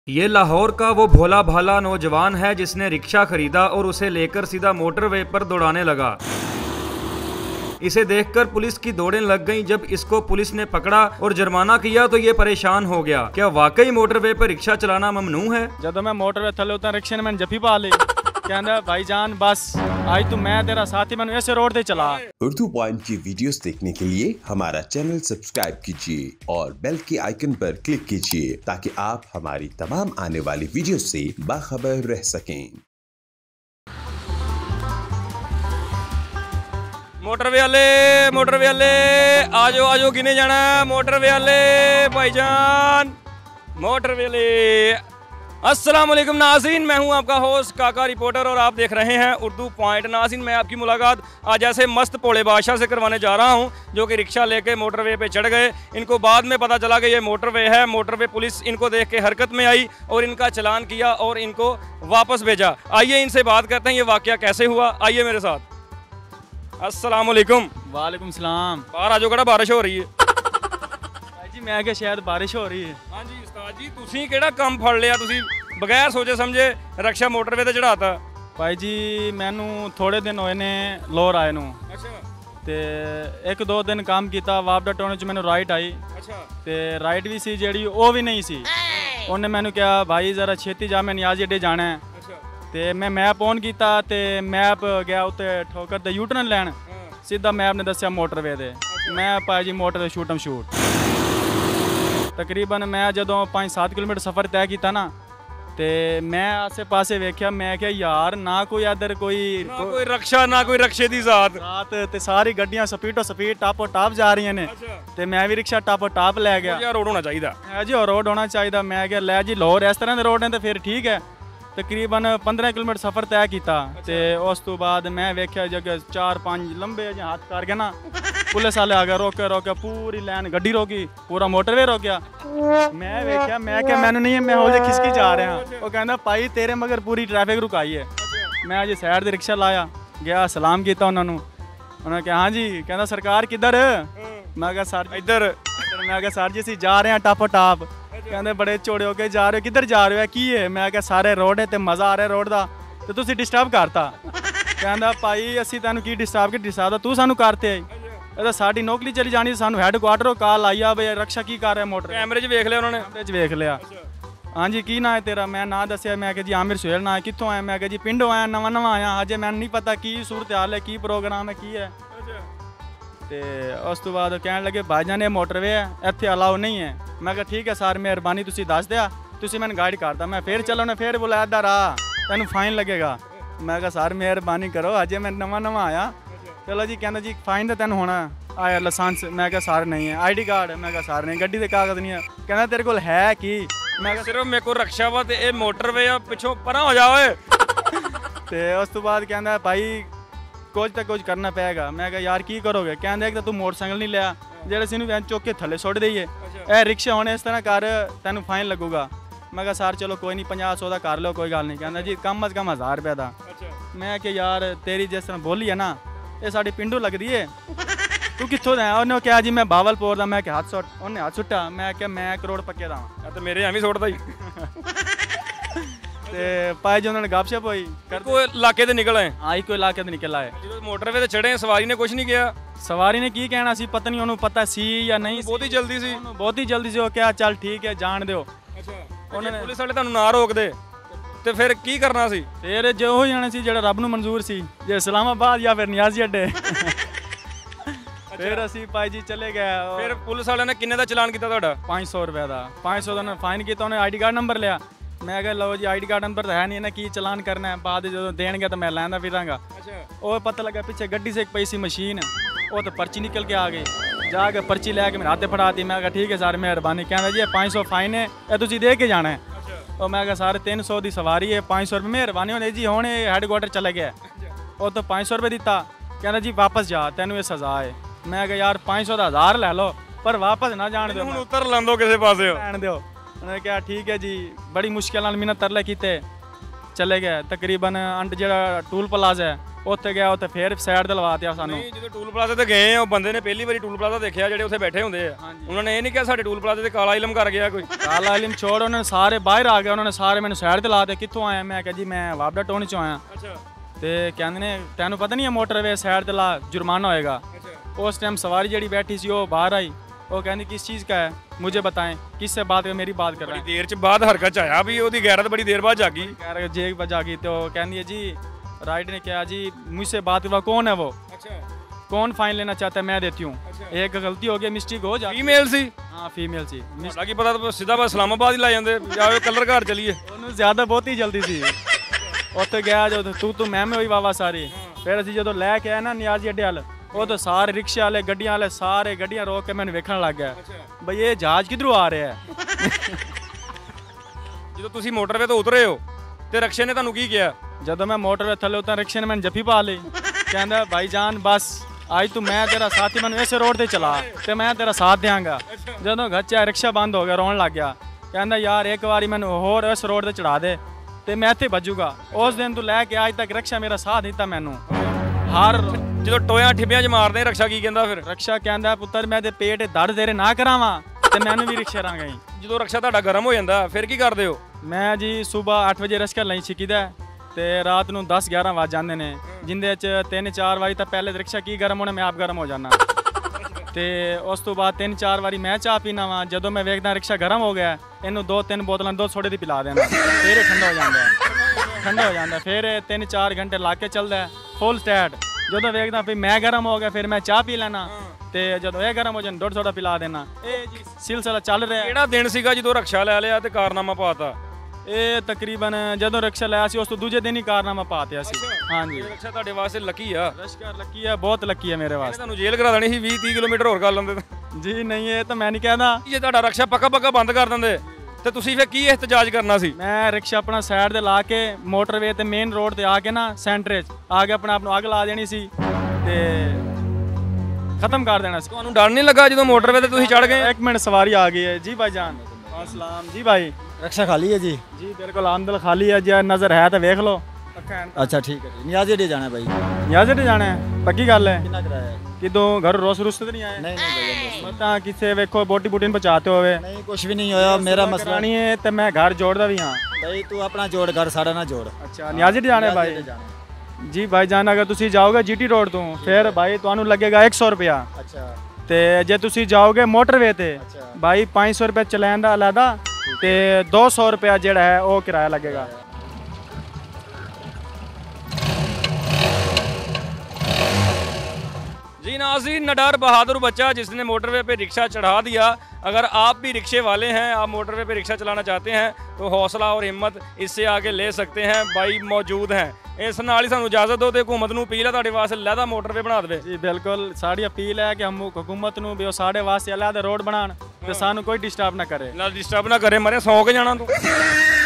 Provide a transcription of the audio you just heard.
ये लाहौर का वो भोला भाला नौजवान है जिसने रिक्शा खरीदा और उसे लेकर सीधा मोटरवे पर दौड़ाने लगा। इसे देखकर पुलिस की दौड़ें लग गईं। जब इसको पुलिस ने पकड़ा और जुर्माना किया तो ये परेशान हो गया। क्या वाकई मोटरवे पर रिक्शा चलाना ममनू है? जब मैं मोटरवे थले उतर रिक्शे ने मैंने जफी पा ली, कहना भाईजान बस आज तो मैं तेरा साथी मैंने ऐसे रोड पे चला। उर्दू पॉइंट की वीडियोस देखने के लिए हमारा चैनल सब्सक्राइब कीजिए और बेल के आइकन पर क्लिक कीजिए ताकि आप हमारी तमाम आने वाली वीडियो से बाखबर रह सकें। मोटरवे वाले आजो आजो गिने जाना। मोटरवे वाले भाईजान, मोटरवे वाले। अस्सलाम वालेकुम नाज़रीन, मैं हूं आपका होस्ट काका रिपोर्टर और आप देख रहे हैं उर्दू पॉइंट। नाज़रीन, मैं आपकी मुलाकात आज ऐसे मस्त भोले बादशाह से करवाने जा रहा हूं जो कि रिक्शा लेके मोटरवे पे चढ़ गए। इनको बाद में पता चला कि ये मोटरवे है। मोटरवे पुलिस इनको देख के हरकत में आई और इनका चलान किया और इनको वापस भेजा। आइए इनसे बात करते हैं ये वाक़या कैसे हुआ। आइए मेरे साथ। अस्सलाम वालेकुम। वालेकुम सलाम। बाहर आजो, कड़ा बारिश हो रही है जी? मैं क्या शायद बारिश हो रही है। हाँ जी उस्ताद जी, तुसी केड़ा काम फड़ लिया तुसी बगैर सोचे समझे रक्षा मोटरवे ते चढ़ाता? भाई जी मैनू थोड़े दिन होए ने लोर आए नू ते एक दो दिन काम किया। वापडा टोने च मैनू राइट आई ते राइट भी सी जेड़ी वो भी नहीं सी। उन्हें मैनू कहा भाई जरा छेती जा, मैं नियाजी अड्डे जाना है। ते मैं मैप ऑन किया ते मैप गया उत्ते ठोकर ते यू टर्न लैन। सीधा मैप ने दस्या मोटरवे दे। मैं पाया जी मोटरवे शूटम शूट। तकरीबन मैं जदों 5-7 किलोमीटर सफ़र तय किया ना ते मैं आसे पासे वेख्या, मैं क्या यार ना कोई इधर कोई रक्षा ना कोई रक्षे दी जात ते सारी गड्डियां स्पीडो स्पीड टापो टाप जा रही ने ते मैं भी रिक्शा टापो टाप लै गया। यार रोड होना चाहिए जी, और रोड होना चाहिए। मैं क्या लै जी लाहौर इस तरह के रोड ने तो फिर ठीक है। तकरीबन 15 किलोमीटर सफ़र तय किया ते उस तो बाद मैं वेख्या जगह 4-5 लंबे हाथ करके ना पुलिस वाले आ गए। रोके पूरी लाइन गड्डी रोकी, पूरा मोटरवे रोकिया। मैं वेख्या, मैं क्या मैंने नहीं है, मैं हो जाए खिसकी जा रहा हूँ। वो कहना भाई तेरे मगर पूरी ट्रैफिक रुकाई है। मैं अजे साइड से रिक्शा लाया गया, सलाम किया उन्होंने। उन्होंने कहा हाँ जी, कहना सरकार किधर? मैं कहा सर इधर। मैं कहा सर जी असी जा रहे हैं टापो टाप। कहते बड़े चौड़े हो के जा रहे हो, किधर जा रहे हो? की है? मैं क्या सारे रोड है तो मज़ा आ रहा है रोड का तो तुसी डिस्टर्ब करता। कहना भाई असी तेन की डिस्टर्ब तू सानू करते आई। साड़ी नौकरी चली जानी, सानू हैडकुआटर कॉल आई आ भाई रक्षा की कर रहा है मोटर। कैमरे च वेख लिया उन्होंने? कैमरे च वेख लिया। हाँ जी की ना है तेरा? मैं ना दसिया। मैं कहा जी आमिर सुहेल ना है। कितों आया? मैं कहा जी पिंडों आया, नवा आया। अजे मैंने नहीं पता की सूरत हाल है, की प्रोग्राम है, की है। तो उस तो बाद कहने लगे भाईजान ये मोटरवे है, इतने अलाउ नहीं है। मैं कहा ठीक है सर मेहरबानी तुसी दस दिया, तुसी मैंने गाइड करता। मैं फिर चलो ने फिर बोला इधर आ तेन फाइन लगेगा। मैं कहा सर मेहरबानी करो अजे मैं नवा आया। चलो जी कहना जी फाइन तो तेन होना आया लाइसेंस। मैं कहा सर नहीं है। ID card? मैं कहा सर नहीं। गड्डी के कागज नहीं है? कहना तेरे को है कि? मैं कहा सिर्फ मेरे को रक्षा वा ते ए मोटरवे आ, पिछों परा हो जाओ। तो उस तो बाद कहना भाई कुछ तो कुछ करना पेगा। मैं कहा यार की करोगे? कहते एक तो तू मोटरसाइकिल नहीं लिया जेड़ा सीनू वैन चौक के थले सुट दईए, ए रिक्शा होने इस तरह कर तेन फाइन लगूगा। मैं कहा सर चलो कोई नहीं 50-100 का कर लो कोई गल नहीं। कहना जी कम अज कम 1000 रुपये का। मैं कि यार तेरी जिस तरह बोली है ना ये साड़ी पिंडू लगती है, तू कितों दा? उन्हें कहा जी मैं बावलपुर का। मैं क्या हाथ सुट? उन्हें हाथ सुट्टा। मैं क्या मैं करोड़ पक्के दा तो मेरे एवं सुटता ही। पाए जी उन्होंने गपशप हुई कोई इलाके से निकल आए? हाँ कोई इलाके से निकल आए। जो मोटरवे से चढ़े सवारी ने कुछ नहीं किया? सवारी ने की कहना सी पता नहीं, उन्होंने पता सी या नहीं। बहुत ही जल्दी सी, बहुत ही जल्दी से वो क्या चल ठीक है जान दो। उन्होंने पुलिस वाले तुहानू ना रोक दे ते फिर की करना सी? फिर जो हो जाना सी जेड़ा रब नू मंजूर सी, जे इस्लामाबाद या फिर नियाजी अड्डे। फिर असी भाई जी चले गए। फिर पुलिस वाले ने किन्ने दा चलान किया तुहाडा? 500 रुपये का। 500 का फाइन किया। उन्हें ID कार्ड नंबर लिया। मैं कहा लो जी ID कार्ड नंबर तो है नहीं ना की चलान करना है, बाद जो देंगे तो मैं लैंदा फिरांगा। वो पता लगा पीछे गड्डी से एक पई सी मशीन, वो तो पर्ची निकल के आ गई। जाके पर्ची लैके मेरे हाथे फड़ा दी। मैं कहा ठीक है सर मेहरबानी। कहना जी 500 फाइन है, ये तुम दे के जाना है। और मैं कहा सर 300 की सवारी है, 500 रुपये मेहरबानी होने जी। हुणे हैडकुआटर चले गया, वो तो 500 रुपये दिता। कहना जी वापस जा तेन ये सजा है। मैं कहा यार 500 का 1000 लै लो पर वापस ना जान दो, उतर लांदो किसी पासे लैन दो। उन्होंने कहा ठीक है जी। बड़ी मुश्किल मिन्नत तरले किते चले गए। तकरीबन अंट जो टूल प्लाजा है ਉੱਥੇ ਗਿਆ, ਉੱਥੇ ਫਿਰ ਸਾਈਡ ਤੇ ਲਵਾਤਿਆ ਸਾਨੂੰ। ਨਹੀਂ ਜਦੋਂ ਟੂਲ ਪਲਾਜ਼ਾ ਤੇ ਗਏ ਆ, ਉਹ ਬੰਦੇ ਨੇ ਪਹਿਲੀ ਵਾਰੀ ਟੂਲ ਪਲਾਜ਼ਾ ਦੇਖਿਆ ਜਿਹੜੇ ਉੱਥੇ ਬੈਠੇ ਹੁੰਦੇ ਆ, ਉਹਨਾਂ ਨੇ ਇਹ ਨਹੀਂ ਕਿਹਾ ਸਾਡੇ ਟੂਲ ਪਲਾਜ਼ੇ ਤੇ ਕਾਲਾ ਇਲਮ ਕਰ ਗਿਆ ਕੋਈ? ਕਾਲਾ ਇਲਮ ਛੋੜ, ਉਹਨਾਂ ਨੇ ਸਾਰੇ ਬਾਹਰ ਆ ਗਏ, ਉਹਨਾਂ ਨੇ ਸਾਰੇ ਮੈਨੂੰ ਸਾਈਡ ਤੇ ਲਾਤੇ। ਕਿੱਥੋਂ ਆਇਆ? ਮੈਂ ਕਿਹਾ ਜੀ ਮੈਂ ਵਾਬਡਾ ਟੋਨੀ ਚੋਂ ਆਇਆ। ਅੱਛਾ। ਤੇ ਕਹਿੰਦੇ ਨੇ ਤੈਨੂੰ ਪਤਾ ਨਹੀਂ ਹੈ ਮੋਟਰਵੇ ਸਾਈਡ ਤੇ ਲਾ जुर्माना होएगा। उस टाइम सवारी जड़ी बैठी सी वो बाहर आई, वो कहती किस चीज़ का है मुझे बताएं, किससे बात है? मेरी बात कर रहा है। ਦੇਰ ਚ ਬਾਅਦ ਹਰਕਤ ਚ ਆਇਆ ਵੀ ਉਹਦੀ ਗੈਰਤ ਬੜੀ ਦੇਰ ਬਾਅਦ ਜਾਗੀ। कह रहे जेब बजा गई तो कहती है जी राइट ने क्या जी मुझसे बात हुआ, कौन है वो? ਅੱਛਾ। कौन फाइन लेना चाहता है? मैं देती हूँ। एक गलती हो गई, मिस्टेक हो जाती। ਫੀਮੇਲ ਸੀ? हाँ फीमेल सी। ਤੁਹਾਡਾ ਕੀ ਪਤਾ ਤਾਂ ਸਿੱਧਾ ਬਸ ਇਸਲਾਮਾਬਾਦ ਹੀ ਲਾ ਜਾਂਦੇ, ਜਾਓ ਕਲਰ ਘਰ ਚਲੀਏ। ਉਹਨੂੰ ਜ਼ਿਆਦਾ ਬਹੁਤ ਹੀ ਜਲਦੀ ਸੀ। ਉੱਥੇ ਗਿਆ ਜਦੋਂ ਤੂੰ ਮੈਂ ਹੋਈ ਵਾਵਾ ਸਾਰੀ। ਫਿਰ ਅਸੀਂ ਜਦੋਂ ਲੈ ਕੇ ਆਏ ਨਾ ਨਿਆਜ਼ੀ ਅੱਡੇ ਵੱਲ, ਉਹ ਤਾਂ ਸਾਰੇ ਰਿਕਸ਼ੇ ਵਾਲੇ ਗੱਡੀਆਂ ਵਾਲੇ ਸਾਰੇ ਗੱਡੀਆਂ ਰੋਕ ਕੇ ਮੈਨੂੰ ਵੇਖਣ ਲੱਗ ਗਿਆ ਬਈ ਇਹ ਜਹਾਜ਼ ਕਿੱਧਰੋਂ ਆ ਰਿਹਾ ਹੈ। ਜਦੋਂ ਤੁਸੀਂ ਮੋਟਰਵੇ ਤੋਂ ਉਤਰੇ ਹੋ ਤੇ ਰਕਸ਼ੇ ਨੇ ਤੁਹਾਨੂੰ ਕੀ ਕਿਹਾ? ਜਦੋਂ ਮੈਂ ਮੋਟਰਵੇ ਥੱਲੇ ਉਤਾਂ ਰਿਕਸ਼ੇ ਨੇ ਮੈਨੂੰ ਜੱਫੀ ਪਾ ਲਈ, ਕਹਿੰਦਾ ਭਾਈ ਜਾਨ ਬਸ ਅੱਜ ਤੂੰ ਮੈਂ ਤੇਰਾ ਸਾਥੀ, ਮੈਨੂੰ ਇਸੇ ਰੋਡ ਤੇ ਚਲਾ ਤੇ ਮੈਂ ਤੇਰਾ ਸਾਥ ਦਿਆਂਗਾ। ਜਦੋਂ ਘਰ ਚ ਰਿਕਸ਼ਾ ਬੰਦ ਹੋ ਗਿਆ, ਰੋਣ ਲੱਗ ਗਿਆ, ਕਹਿੰਦਾ ਯਾਰ ਇੱਕ ਵਾਰੀ ਮੈਨੂੰ ਹੋਰ ਇਸ ਰੋਡ ਤੇ ਚੜਾ ਦੇ ਤੇ ਮੈਂ ਇੱਥੇ ਭੱਜੂਗਾ। ਉਸ ਦਿਨ ਤੋਂ ਲੈ ਕੇ ਅੱਜ ਤੱਕ ਰਿਕਸ਼ਾ ਮੇਰਾ ਸਾਥ ਦਿੱਤਾ ਮੈਨੂੰ ਹਰ। ਜਦੋਂ ਟੋਇਆਂ ਠਿੱਬਿਆਂ 'ਚ ਮਾਰਦੇ ਰਕਸ਼ਾ ਕੀ ਕਹਿੰਦਾ ਫਿਰ? ਰਕਸ਼ਾ ਕਹਿੰਦਾ ਪੁੱਤਰ ਮੈਂ ਤੇ ਪੇਟ ਦਰਦ ਤੇਰੇ ਨਾ ਕਰਾਵਾਂ ਤੇ ਮੈਨੂੰ ਵੀ ਰਿਕਸ਼ਾ ਰਾਂਗਾ ਹੀ। ਜਦੋਂ ਰਕਸ਼ਾ ਤੁਹਾਡਾ ਗਰਮ ਹੋ ਜਾਂਦਾ ਫਿਰ ਕੀ ਕਰਦੇ ਹੋ? ਮੈਂ ਜੀ ਸਵੇਰ 8 ਵਜੇ ਰਸ਼ਕਾ ਲਈ ਛਿਕੀਦਾ ਤੇ ਰਾਤ ਨੂੰ 10-11 ਵਜ ਜਾਂਦੇ ਨੇ, ਜਿੰਦੇ 'ਚ 3-4 ਵਾਰੀ ਤਾਂ ਪਹਿਲੇ ਰਿਕਸ਼ਾ ਕੀ ਗਰਮ ਹੋਣਾ, ਮੈਂ ਆਪ ਗਰਮ ਹੋ ਜਾਣਾ ਤੇ ਉਸ ਤੋਂ ਬਾਅਦ 3-4 ਵਾਰੀ ਮੈਂ ਚਾਹ ਪੀਣਾ ਵਾ। ਜਦੋਂ ਮੈਂ ਵੇਖਦਾ ਰਿਕਸ਼ਾ ਗਰਮ ਹੋ ਗਿਆ, ਇਹਨੂੰ 2-3 ਬੋਤਲਾਂ ਦੁੱਧ ਸੋਡੇ ਦੀ ਪਿਲਾ ਦੇਣਾ, ਫਿਰ ਇਹ ਠੰਡਾ ਹੋ ਜਾਂਦਾ। ਠੰਡਾ ਹੋ ਜਾਂਦਾ ਫਿਰ 3-4 ਘੰਟੇ ਲਾ ਕੇ ਚੱਲਦਾ ਫੁੱਲ ਸਟੈਟ। ਜਦੋਂ ਵੇਖਦਾ ਵੀ ਮੈਂ ਗਰਮ ਹੋ ਗਿਆ, ਫਿਰ ਮੈਂ ਚਾਹ ਪੀ ਲੈਣਾ ਤੇ ਜਦੋਂ ਇਹ ਗਰਮ ਹੋ ਜਾਣ ਦੁੱਧ ਸੋਡਾ ਪਿਲਾ ਦੇਣਾ। ਇਹ ਜੀ ਸਿਲਸਿਲਾ ਚੱਲ ਰਿਹਾ। ਕਿਹੜਾ ਦਿਨ ਸੀਗਾ ਜਦੋਂ ਰਕਸ਼ਾ ਲੈ ਲਿਆ ਤੇ ਕਾਰਨਾਮਾ ਪਾਤਾ? ਇਹ ਤਕਰੀਬਨ ਜਦੋਂ ਰਿਕਸ਼ਾ ਲਿਆ ਸੀ ਉਸ ਤੋਂ ਦੂਜੇ ਦਿਨ ਹੀ ਕਾਰਨਾਮਾ ਪਾਤਿਆ ਸੀ। ਹਾਂਜੀ ਰਕਸ਼ਾ ਤੁਹਾਡੇ ਵਾਸਤੇ ਲੱਕੀ ਆ। ਰਸ਼ਕਾ ਲੱਕੀ ਹੈ, ਬਹੁਤ ਲੱਕੀ ਹੈ ਮੇਰੇ ਵਾਸਤੇ। ਤੁਹਾਨੂੰ ਜੇਲ੍ਹ ਕਰਾ ਦੇਣੀ ਸੀ 20-30 ਕਿਲੋਮੀਟਰ ਹੋਰ ਕਰ ਲੈਂਦੇ ਤਾਂ। ਜੀ ਨਹੀਂ ਇਹ ਤਾਂ ਮੈਂ ਨਹੀਂ ਕਹਿੰਦਾ। ਜੇ ਤੁਹਾਡਾ ਰਕਸ਼ਾ ਪੱਕਾ ਬੰਦ ਕਰ ਦਿੰਦੇ ਤੇ ਤੁਸੀਂ ਫਿਰ ਕੀ ਇhtਜਾਜ ਕਰਨਾ ਸੀ? ਮੈਂ ਰਿਕਸ਼ਾ ਆਪਣਾ ਸਾਈਡ ਤੇ ਲਾ ਕੇ ਮੋਟਰਵੇ ਤੇ ਮੇਨ ਰੋਡ ਤੇ ਆ ਕੇ ਨਾ ਸੈਂਟਰ 'ਚ ਆ ਕੇ ਆਪਣਾ ਆਪ ਨੂੰ ਅੱਗ ਲਾ ਦੇਣੀ ਸੀ ਤੇ ਖਤਮ ਕਰ ਦੇਣਾ ਸੀ। ਤੁਹਾਨੂੰ ਡਰ ਨਹੀਂ ਲੱਗਾ ਜਦੋਂ ਮੋਟਰਵੇ ਤੇ ਤੁਸੀਂ ਚੜ ਗਏ? ਇੱਕ ਮਿੰਟ ਸਵਾਰੀ ਆ ਗਈ ਹੈ ਜੀ ਭਾਈ ਜਾਨ। अस्सलाम जी भाई। रिक्शा खाली है जी? जी बिल्कुल आमदल खाली है जी, नज़र है तो देख लो। अच्छा ठीक है जी। नियाज़ी डे जाना है भाई? नियाज़ी डे जाना है, पक्की गल है। कितना किराया है? किदों घर रोस रुस्त तो नहीं आए? नहीं भैया मत किसे वेखो बोटी बूटी पहुँचाते हुए नहीं, कुछ भी नहीं होया। मेरा मसला नहीं है तो मैं घर जोड़दा भी हाँ भाई, तू अपना जोड़ घर सारा ना जोड़। अच्छा नियाज़ी डे जाना है भाई जी। भाई जान अगर तुसी जाओगे GT रोड तो फिर भाई तुहानू लगेगा 100 रुपया। अच्छा ਤੇ ਜੇ ਤੁਸੀਂ ਜਾਓਗੇ ਮੋਟਰਵੇ ਤੇ ਭਾਈ 500 ਰੁਪਏ ਚਲਾਨ ਦਾ ਅਲੱਗਾ ਤੇ 200 ਰੁਪਏ ਜਿਹੜਾ ਹੈ ਉਹ ਕਿਰਾਇਆ ਲੱਗੇਗਾ। जी नाज़रीन, नडार बहादुर बच्चा जिसने मोटरवे पे रिक्शा चढ़ा दिया। अगर आप भी रिक्शे वाले हैं, आप मोटरवे पे रिक्शा चलाना चाहते हैं तो हौसला और हिम्मत इससे आगे ले सकते हैं। भाई मौजूद हैं। ਇਸ ਨਾਲ ਹੀ ਸਾਨੂੰ ਇਜਾਜ਼ਤ ਦਿਓ ਤੇ ਹਕੂਮਤ ਨੂੰ ਅਪੀਲ ਹੈ ਤੁਹਾਡੇ ਵਾਸਤੇ ਲਹਿਦਾ ਮੋਟਰਵੇ ਬਣਾ ਦੇਵੇ। ਜੀ ਬਿਲਕੁਲ ਸਾਡੀ ਅਪੀਲ ਹੈ ਕਿ ਹਕੂਮਤ ਨੂੰ ਵੀ ਉਹ ਸਾਡੇ ਵਾਸਤੇ ਲਹਿਦਾ ਰੋਡ ਬਣਾਉਣ ਤੇ ਸਾਨੂੰ ਕੋਈ ਡਿਸਟਰਬ ਨਾ ਕਰੇ। ਨਾ ਡਿਸਟਰਬ ਨਾ ਕਰੇ, ਮਰੇ ਸੌਂ ਕੇ ਜਾਣਾ ਤੂੰ।